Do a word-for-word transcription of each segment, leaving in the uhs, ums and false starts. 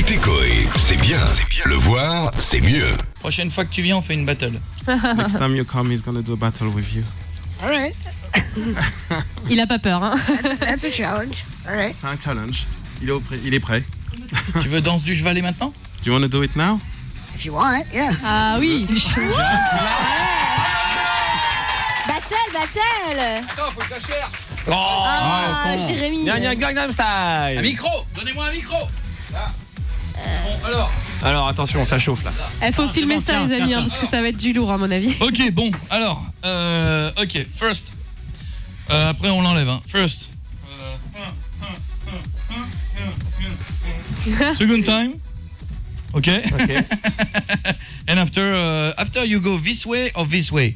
Écoutez Koé, c'est bien, c'est bien. Le voir, c'est mieux. Prochaine fois que tu viens, on fait une battle. Next time you come, he's gonna do a battle with you. Alright. Il a pas peur, hein. That's, that's a challenge. Alright. C'est un challenge. Il est, au prêt. Il est prêt. Tu veux danse du chevalet maintenant? Do you want to do it now? If you want, yeah. Ah oui. Battle, battle. Attends, faut que je la cherche. Oh, Ah, con. Jérémy. Gna gna Gangnam Un Style. micro. Donnez-moi un micro. Bon, alors. Alors attention, ça chauffe là. Il faut filmer ça, les amis, hein, parce que ça va être du lourd, à mon avis. Ok, bon, alors, euh, ok, first. Euh, après, on l'enlève, hein. First. Euh, second time. Ok. Ok. And after, uh, after you go this way or this way.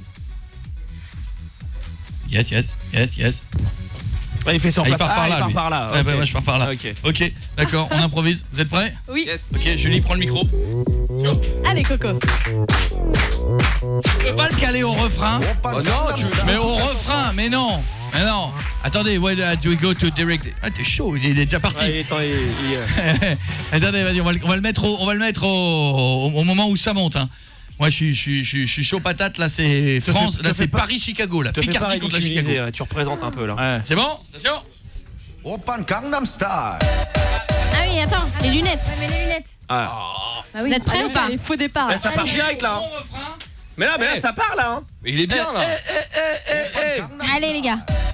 Yes, yes, yes, yes. Ouais, il fait sur Ah, il place. part par Ah, là, il part lui. par là. Ouais, ok. bah, moi, je pars par là. Ah, ok. Ok, d'accord, on improvise. Vous êtes prêts? Oui. Ok, Julie, prends le micro. Sûr. Allez, Coco. Tu peux pas le caler au refrain? Oh non, tu Mais au refrain, mais non. Mais non. Attendez, why do we go to direct? Ah, t'es chaud, il est déjà parti. Ouais, attends, il, il... Attendez, vas-y, on va, le- on va le mettre au, on va le mettre au, au, au moment où ça monte. Hein. Moi, je suis, je suis, je suis, je suis chaud patate. Là, c'est Te France. fais- Là, te c'est fais pas- Paris-Chicago. Là, te fais pas Picardie contre la Chicago. ridiculiser, ouais, tu représentes un peu là. Ouais. C'est bon? Attention. Oppan Gangnam Style. Ah oui, attends, les lunettes. Ouais, mais les lunettes. Ah. Ah oui. Vous êtes prêts ou pas? Les faux départs. Là, ça part direct là. Bon refrain. Mais là, mais là, Eh. ça part là. Hein. Mais il est bien là. Eh, eh, eh, eh, eh. Allez, les gars.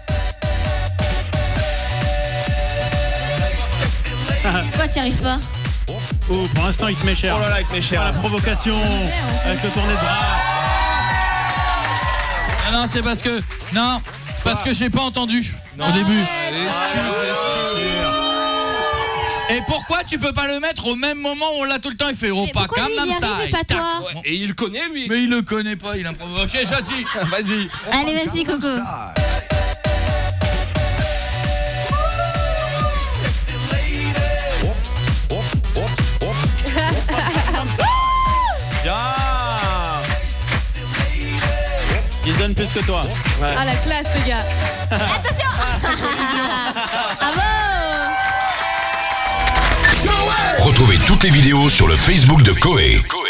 Pourquoi t'y arrives pas? Oh, pour l'instant, il te met cher. Oh là là, avec mes Pas chers. la provocation, avec le tourné de bras. Non, non, c'est parce que non, parce que j'ai pas entendu au début. Et pourquoi tu peux pas le mettre au même moment où on l'a tout le temps? Il fait oh Mais pas pourquoi lui, il y Gangnam arrive et Style. pas Tac. toi? Ouais. Et il le connaît lui. Mais il le connaît pas, il improvise. Ok, Jati, vas-y. Allez, vas-y, Coco. Bien. Il se donne plus que toi. Ah, la classe, les gars. Attention. Bravo. Retrouvez toutes les vidéos sur le Facebook de Koé.